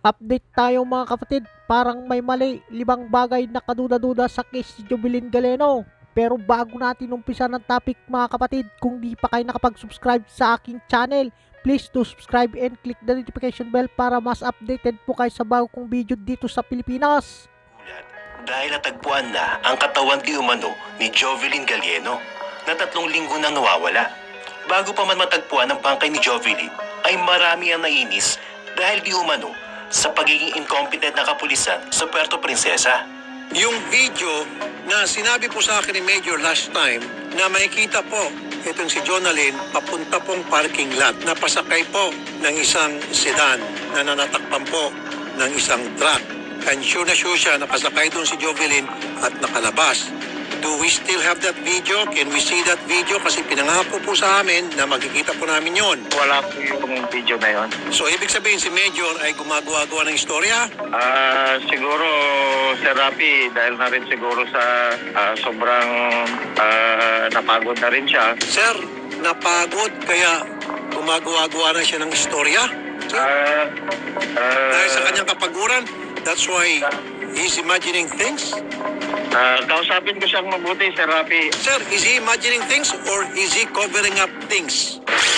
Update tayo mga kapatid, parang may mali, 5 bagay na kaduda-duda sa case ni Jovelyn Galeno. Pero bago natin umpisa ng topic mga kapatid, kung di pa kayo nakapag-subscribe sa aking channel, please do subscribe and click the notification bell para mas updated po kayo sa bago kong video dito sa Pilipinas. Dahil natagpuan na ang katawan di umano ni Jovelyn Galeno na 3 linggo nang nawawala. Bago pa man matagpuan ang bangkay ni Jovelyn, ay marami ang nainis dahil di umano sa pagiging incompetent na kapulisan sa Puerto Princesa. Yung video na sinabi po sa akin ni Major last time na makikita po itong si Jonalyn papunta pong parking lot na pasakay po ng isang sedan na nanatakpan po ng isang truck. And sure na sure siya nakasakay doon si Jovelyn at nakalabas. Do we still have that video? Can we see that video? Kasi pinangako po sa amin na magkikita po namin yon. Wala po yung video na yun. So ibig sabihin si Major ay gumagawa-gawa ng istorya? Siguro, Sir Rafi, dahil na rin siguro sa sobrang napagod na rin siya. Sir, napagod kaya gumagawa-gawa na siya ng istorya? Dahil sa kanyang kapaguran, that's why he's imagining things? Kausapin ko siyang mabuti, Sir Rafi. Sir, is he imagining things or is he covering up things?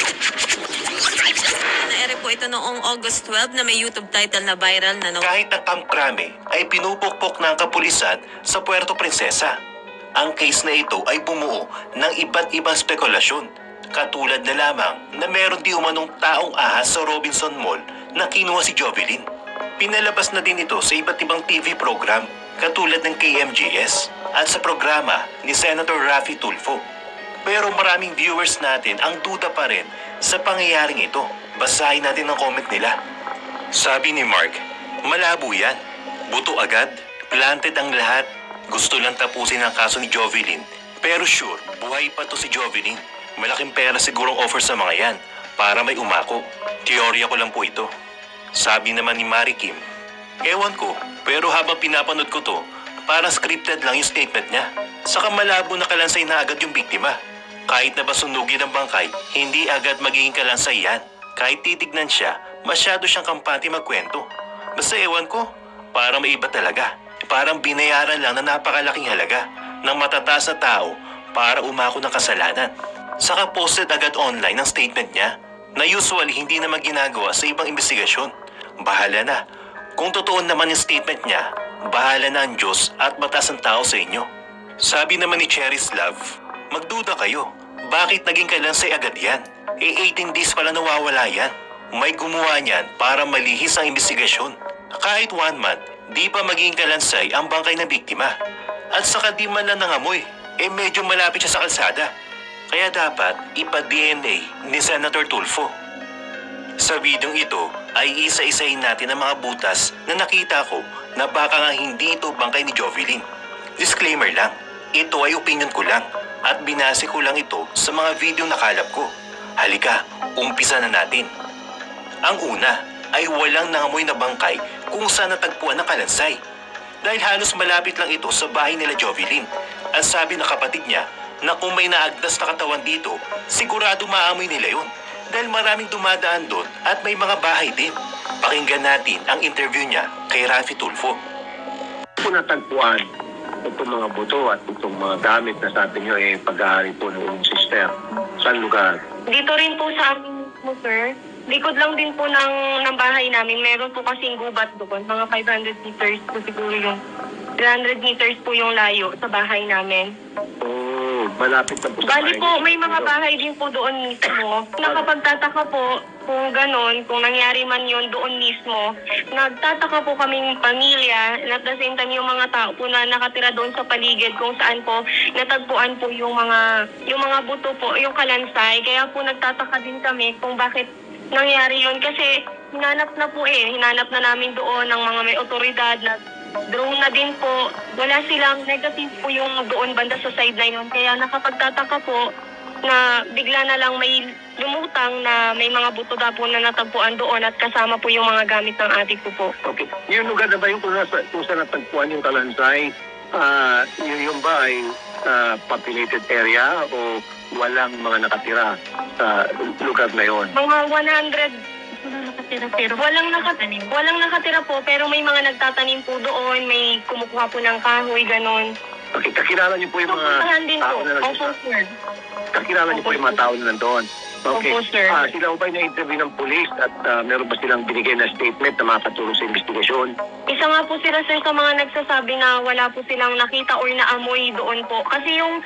Na-ere po ito noong August 12 na may YouTube title na viral na Kahit ang Camp Crame ay pinupukpok ng kapulisan sa Puerto Princesa. Ang case na ito ay bumuo ng iba't ibang spekulasyon. Katulad na lamang na meron di umanong taong ahas sa Robinson Mall na kinuha si Jovelyn. Pinalabas na din ito sa iba't ibang TV program katulad ng KMJS at sa programa ni Senator Raffy Tulfo. Pero maraming viewers natin ang duda pa rin sa pangyayaring ito. Basahin natin ang comment nila. Sabi ni Mark, malabo yan. Buto agad, planted ang lahat. Gusto lang tapusin ang kaso ni Jovelyn. Pero sure, buhay pa to si Jovelyn. Malaking pera sigurong offer sa mga yan para may umako. Teorya ko lang po ito. Sabi naman ni Mary Kim, ewan ko, pero habang pinapanood ko to, parang scripted lang yung statement niya. Saka malabo na kalansay na agad yung biktima. Kahit na basunugin ang bangkay, hindi agad magiging kalansay yan. Kahit titignan siya, masyado siyang kampante magkwento. Basta ewan ko, parang may iba talaga. Parang binayaran lang na napakalaking halaga ng matataas na tao para umako ng kasalanan. Saka posted agad online ang statement niya na usually hindi naman ginagawa sa ibang investigasyon. Bahala na. Kung totoo naman yung statement niya, bahala na ang Diyos at batas ng tao sa inyo. Sabi naman ni Cherry's Love, magduda kayo. Bakit naging kalansay agad yan? 18 days pala nawawala yan. May gumawa niyan para malihis ang investigasyon. Kahit 1 month, di pa magiging kalansay ang bangkay ng biktima. At saka di man lang nangamoy, medyo malapit siya sa kalsada. Kaya dapat ipa-DNA ni Senator Tulfo. Sa videong ito ay isa-isahin natin ang mga butas na nakita ko na baka nga hindi ito bangkay ni Jovelyn. Disclaimer lang, ito ay opinion ko lang at binase ko lang ito sa mga video nakalap ko. Halika, umpisa na natin. Ang una ay walang nangamoy na bangkay kung saan natagpuan ng kalansay. Dahil halos malapit lang ito sa bahay nila Jovelyn. Ang sabi ng kapatid niya na kung may naagdas na katawan dito, sigurado maamoy nila yun. Dahil maraming dumadaan doon at may mga bahay din. Pakinggan natin ang interview niya kay Raffy Tulfo. Kung natagpuan itong mga buto at itong mga gamit na sabi nyo pag-aari po ng inyong sister, saan lugar? Dito rin po sa amin mo, sir. Likod lang din po ng bahay namin. Meron po kasing gubat doon. Mga 500 meters po siguro yung 300 meters po yung layo sa bahay namin. Malapit na po sa Bali po, may mga bahay din po doon mismo. Nakapagtataka po kung ganon, kung nangyari man yun doon mismo. Nagtataka po kaming pamilya, and at the same time yung mga tao po na nakatira doon sa paligid kung saan po natagpuan po yung mga buto po, yung kalansay. Kaya po nagtataka din kami kung bakit nangyari yun. Kasi hinanap na namin doon ng mga may otoridad na drone na din po. Wala silang negative po yung doon banda sa side na yun. Kaya nakapagtataka po na bigla na lang may lumutang na may mga buto na po na natagpuan doon at kasama po yung mga gamit ng adik ko po. Okay. Yung lugar na ba yung kung saan natagpuan yung kalansay, yung ba ay populated area o walang mga nakatira sa lugar na yon? Mga 100 Walang nakatira po, pero may mga nagtatanim po doon, may kumukuha po ng kahoy, ganon. Okay, kakilala niyo po yung mga Pupuntahan din tao po. na Opo, sir. Kakilala niyo po yung mga tao na nandoon. Okay. Opo, sir. Sila ba na-interview ng police at meron ba silang binigay na statement na makatulong sa investigasyon? Isa nga po sila, sir, sa mga nagsasabi na wala po silang nakita or naamoy doon po. Kasi yung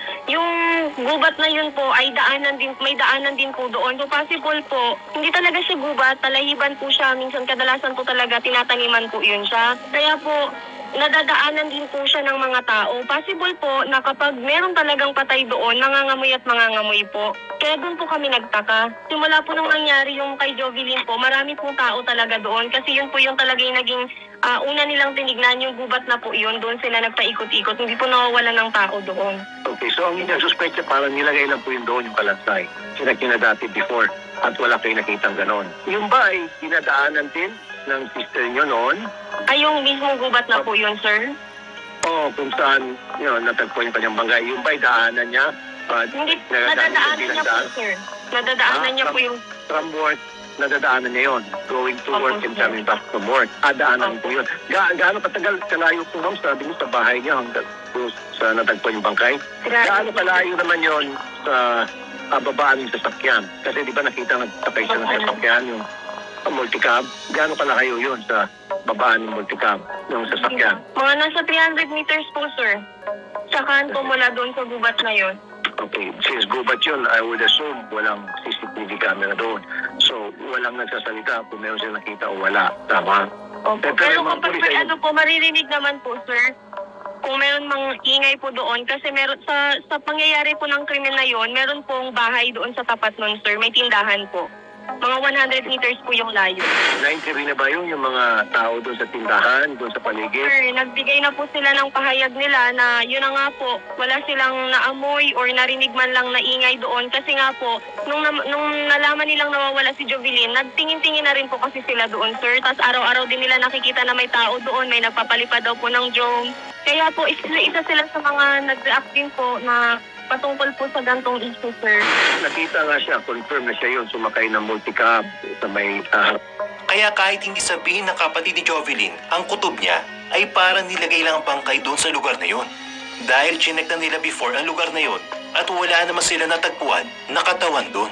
gubat na yun po ay may daanan din po doon. So possible po, hindi talaga siya gubat, talahiban po siya. Minsan kadalasan po talaga tinataniman po yun siya. Kaya po, nadadaanan din po siya ng mga tao. Possible po na kapag meron talagang patay doon, mangangamoy at mangangamoy po. Kaya doon po kami nagtaka. Simula po nung nangyari yung kay Jovelyn po, marami pong tao talaga doon. Kasi yun po yung talaga yung naging una nilang tinignan, yung gubat na po yun. Doon sila nagpaikot-ikot. Hindi po nawawala ng tao doon. Okay, so ang inyong suspect parang nilagay lang po yun doon yung kalansay. Sinakina dati before at wala kayo nakitang ganon. Yung ba ay dinadaanan din ng sister nyo noon? Ay, yung mismong gubat na po yun, sir? Oo, kung saan natagpo yung kanyang bangay. Yung ba'y daanan niya? Hindi, nadadaanan niya po, sir. Nadadaanan niya po yung... From work, nadadaanan niya yun. Going to work and coming back from work. Daanan po yun. Gaano katagal kalayo po, ma'am, sabi mo sa bahay niya hanggang sa natagpo yung bangkay? Gaano kalayo naman yun sa babaan ng sasakyan? Kasi di ba nakita nagtakay siya ng sasakyan yung multicab? Gaano kalayo yun sa babaan ng multicab ng sasakyan? Mga nasa 300 meters po, sir. Sa kanto mula doon sa gubat na yun. Okay, since gubat yun, I would assume walang CCTV camera doon. So, walang nagsasalita kung meron silang nakita o wala. Tama? Okay. Pero kapag maririnig naman po, sir, kung meron mang ingay po doon, kasi meron sa pangyayari po ng krimen na yon, meron pong bahay doon sa tapat nun, sir. May tindahan po. Mga 100 meters po yung layo. Na-interview na ba yung mga tao doon sa tindahan, doon sa paligid? Sir, nagbigay na po sila ng pahayag nila na yun na nga po, wala silang naamoy or narinig man lang na ingay doon. Kasi nga po, nung nalaman nilang nawawala si Jovelyn, nagtingin-tingin na rin po kasi sila doon, sir. Tapos araw-araw din nila nakikita na may tao doon, may nagpapalipad daw po ng drone. Kaya po, isa sila sa mga nag-react din po na patungkol po sa gantong issue, sir. Nakita nga siya, confirm na siya yun, sumakay ng multicab sa may Kaya kahit hindi sabihin ng kapatid ni Jovelyn, ang kutob niya ay parang nilagay lang ang bangkay doon sa lugar na yon. Dahil chinek na nila before ang lugar na yon at wala naman sila natagpuan na katawan doon.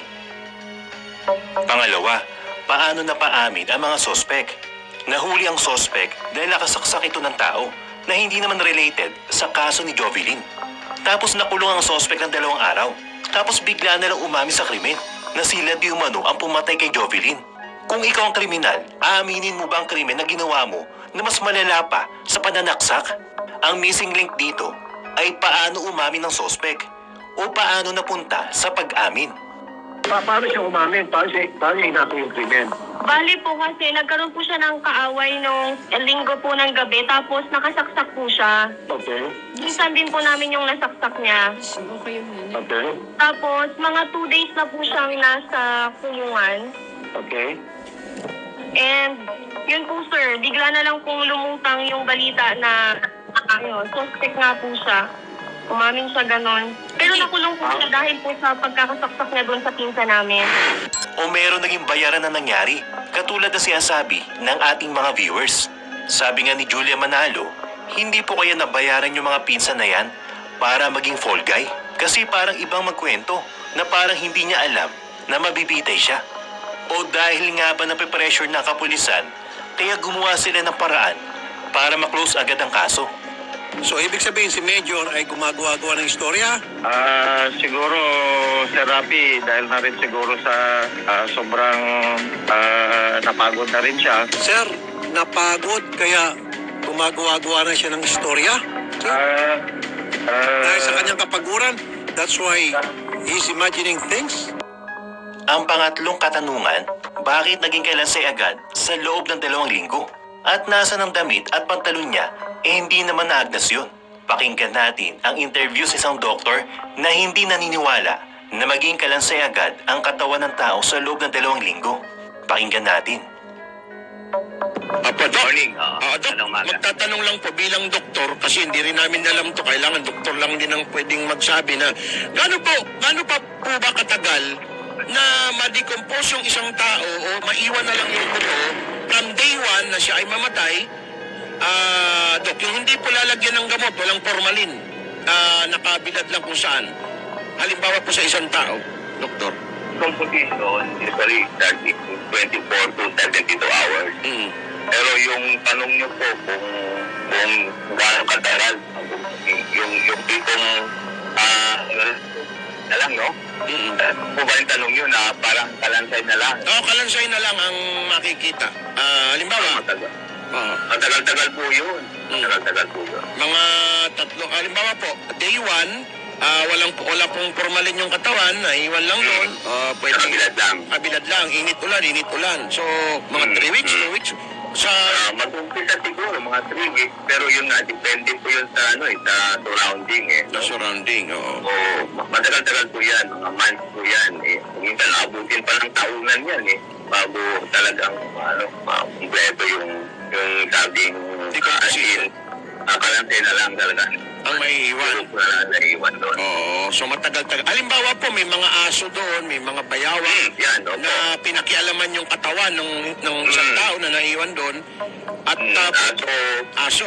Pangalawa, paano na paamin ang mga sospek? Nahuli ang sospek dahil nakasaksak ito ng tao na hindi naman related sa kaso ni Jovelyn. Tapos nakulong ang sospek ng 2 araw. Tapos bigla na lang umamin sa krimen na sila di umano ang pumatay kay Jovelyn. Kung ikaw ang kriminal, aaminin mo ba ang krimen na ginawa mo na mas malala pa sa pananaksak? Ang missing link dito ay paano umamin ng sospek o paano napunta sa pag-amin. Paano siya umamin? Paano niya inako yung krimen? Bali po kasi nagkaroon po siya ng kaaway nung linggo po ng gabi, tapos nakasaksak po siya. Okay. Minsan din po namin yung nasaksak niya. Okay. Tapos mga 2 days na po siyang nasa kulungan. Okay. And yun po, sir, bigla na lang pong lumutang yung balita na suspect nga po siya. Umamin siya ganon. Pero nakulong po siya dahil po sa pagkakasaksak niya doon sa pinsa namin. O meron naging bayaran na nangyari, katulad na sinasabi ng ating mga viewers. Sabi nga ni Julia Manalo, hindi po kaya nabayaran yung mga pinsan na yan para maging fall guy? Kasi parang ibang magkwento na parang hindi niya alam na mabibitay siya. O dahil nga ba nape-pressure ng kapulisan, kaya gumawa sila ng paraan para maklose agad ang kaso. So, ibig sabihin si Major ay gumagawa-gawa ng istorya? Siguro, Sir Rafi, dahil na rin siguro sa sobrang napagod na rin siya. Sir, napagod kaya gumagawa-gawa na siya ng istorya? Dahil sa kanyang kapaguran, that's why he's imagining things? Ang pangatlong katanungan, bakit naging kalansay agad sa loob ng 2 linggo? At nasa ng damit at pantalon niya, hindi naman naagnas yun. Pakinggan natin ang interview sa isang doktor na hindi naniniwala na maging kalansay agad ang katawan ng tao sa loob ng 2 linggo. Pakinggan natin. Doc, magtatanong lang po bilang doktor kasi hindi rin namin alam to. Kailangan doktor lang din ang pwedeng magsabi na gaano pa po ba katagal na ma-decompose yung isang tao o maiwan na lang yung buto from day one na siya ay mamatay, Dok, yung hindi po lalagyan ng gamot, walang formalin, nakabilad lang kung saan. Halimbawa po sa isang tao, Doktor. Composition usually starting 24 to 72 hours. Pero yung tanong niyo po kung gaano katagal, yung tipong na lang, no? Kung ba yung tanong yun na parang kalansay na lang? Oo, kalansay na lang ang makikita. Halimbawa, Matagal-tagal po yun. Matagal-tagal po yun. mga tatlong, halimbawa po, day 1, wala pong formalin yung katawan, naiwan lang doon. Pwede, Kabilad lang. kabilad lang, init ulan. So, mga 3 weeks, 2 weeks. Sa Mag-umpisa siguro mga 3 weeks, pero yun nga, depende po yun sa sa surrounding surrounding, oo. Matagal-tagal po yan, mga months po yan minsan abutin pa ng taonan yan bago talagang kompleto yung sabing kalansay na lang talaga ang maiiwan. Naiiwan doon. Oo, so matagal-tagal. Halimbawa po, may mga aso doon, may mga bayawang Yan, opo. na pinakialaman yung katawan ng isang tao na naiwan doon. At aso,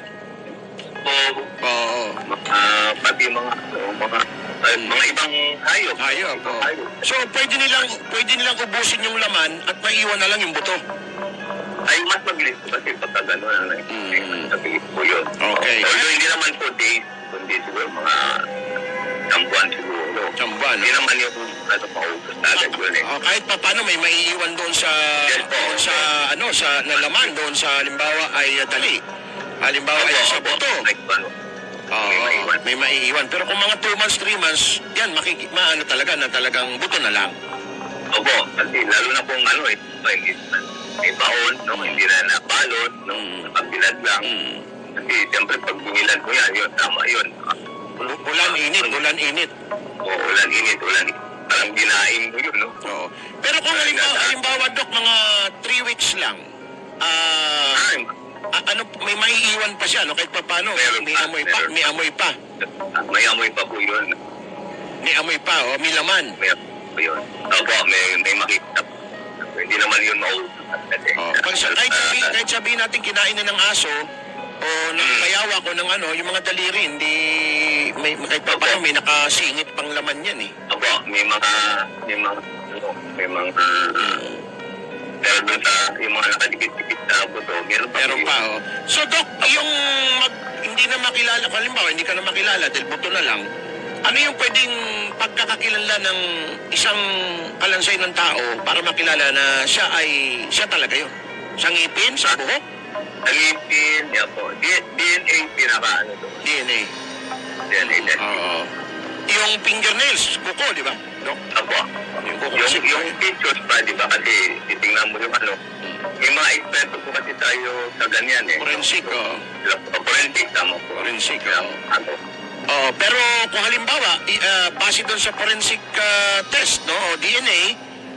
oo. Pati mga ibang hayop. Hayop, oo. So pwede nilang ubusin yung laman at maiwan na lang yung buto. Ay, mas mabilis po kasi pagka gano'n mabilis po yun. Okay. Although hindi naman po days, kundi siguro mga sampuan siguro. Sambuan, Hindi naman yung paubos na agad yun kahit pa paano may maiiwan doon sa na laman doon sa halimbawa ay dali. Halimbawa ay sa buto. May maiiwan. Pero kung mga 2 months, 3 months, yan maano talaga na talagang buto na lang. Opo, kasi lalo na pong may baon, hindi na nabalot, nakabilad lang. Kasi siyempre pag binilad mo yan, yun, tama yun. Ulan init. Oo, ulan init. Parang ginain mo yun, no? Oo. Pero kung halimbawa, Dok, mga 3 weeks lang, may maiiwan pa siya, no? Kahit pa paano, may amoy pa. May amoy pa po yun. May amoy pa, may laman. May amoy pa yun. Opo, may makita. Hindi naman yun maubos. Kahit sabihin natin kinain na ng aso, o ng bayawa ko ng yung mga daliri, hindi, kahit pa paano, may nakasingit pang laman yan Opo, may mga pero doon sa yung mga nakadikit-dikit na buto, meron pa. So, Dok, yung hindi na makilala, halimbawa, hindi ka na makilala dahil buto na lang, ano yung pwedeng pagkakakilala ng isang kalansay ng tao para makilala na siya talaga yun? Sa ngipin, sa buhok? Sa ngipin, yan po. DNA pinaka doon. DNA. DNA. Oo. Yung fingernails, kuko, di ba? Dok? Opo. Yung kuko. Yung features pa, di ba? Kasi titingnan mo yung may mga eksperto po kasi tayo sa ganyan Forensic, Forensic, tama po. Forensic, pero kung halimbawa, base doon sa forensic test, no, o DNA,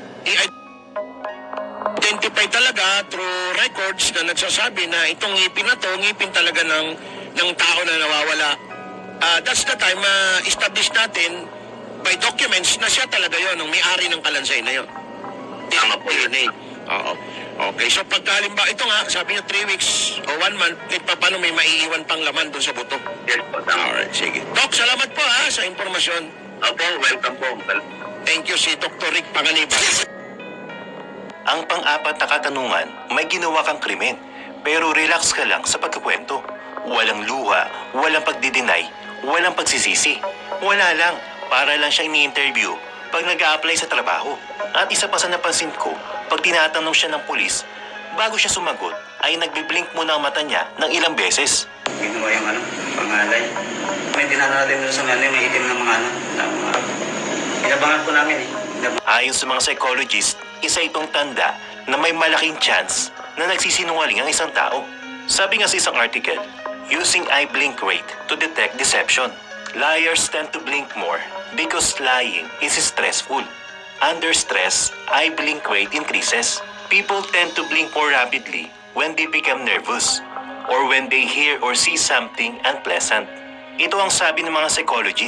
i-identify talaga through records na nagsasabi na itong ngipin na to, ngipin talaga ng tao na nawawala. That's the time establish natin by documents na siya talaga yon, ang may-ari ng kalansay na yon. Tama po yun. DNA. Oo. Okay, so pagka halimbawa, ito nga, sabi niyo 3 weeks o 1 month, kahit pa paano may maiiwan pang laman doon sa buto. Yes po, tama. Alright, sige. Doc, salamat po sa impormasyon. Opo, welcome po. Thank you si Dr. Rick Panganiban. Ang pang-apat na katanungan, may ginawa kang krimen, pero relax ka lang sa pagkukwento. Walang luha, walang pagdidinay, walang pagsisisi. Wala lang, para lang siya ini-interview pag nag-a-apply sa trabaho. At isa pa sa napansin ko, pag tinatanong siya ng pulis, bago siya sumagot, ay nagbiblink muna ang mata niya ng ilang beses. Ginawa yung pangalay. May tinanong natin sa may itim ng mga inabangan po namin Ayon sa mga psychologist, isa itong tanda na may malaking chance na nagsisinungaling ang isang tao. Sabi nga sa isang article, using eye blink rate to detect deception. Liars tend to blink more because lying is stressful. Under stress, eye blink rate increases. People tend to blink more rapidly when they become nervous or when they hear or see something unpleasant. Ito ang sabi ng mga psychologist,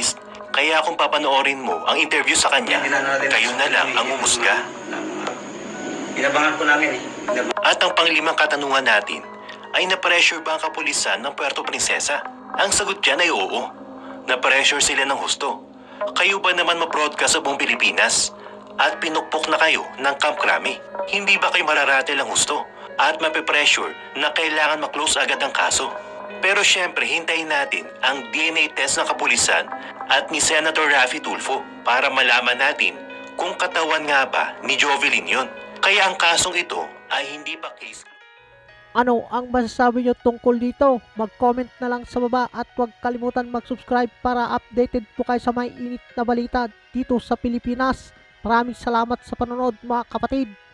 Kaya kung papanoorin mo ang interview sa kanya, kayo na lang ang umusga. Inabangan po namin eh. At ang panglimang katanungan natin ay na-pressure ba ang kapulisan ng Puerto Princesa? Ang sagot dyan ay oo. Na-pressure sila ng husto. Kayo ba naman ma-broadcast sa buong Pilipinas? At pinukpok na kayo ng Camp Crame? Hindi ba kayo mararatel ang husto? At mape-pressure na kailangan ma-close agad ang kaso? Pero syempre, hintayin natin ang DNA test ng kapulisan at ni Senator Raffy Tulfo para malaman natin kung katawan nga ba ni Jovelyn yun. Kaya ang kasong ito ay hindi pa case. Ano ang masasabi nyo tungkol dito? Mag-comment na lang sa baba at huwag kalimutan mag-subscribe para updated po kayo sa may init na balita dito sa Pilipinas. Maraming salamat sa panonood mga kapatid.